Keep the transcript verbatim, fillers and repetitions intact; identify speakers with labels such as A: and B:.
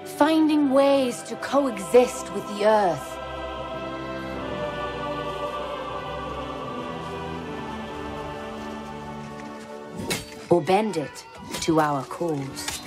A: finding ways to coexist with the Earth. Or bend it to our cause.